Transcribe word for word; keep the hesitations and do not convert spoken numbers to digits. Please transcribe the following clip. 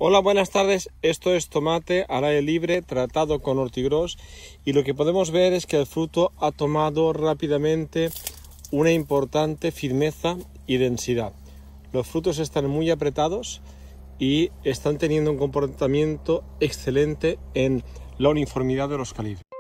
Hola, buenas tardes. Esto es tomate al aire libre tratado con Hortigros y lo que podemos ver es que el fruto ha tomado rápidamente una importante firmeza y densidad. Los frutos están muy apretados y están teniendo un comportamiento excelente en la uniformidad de los calibres.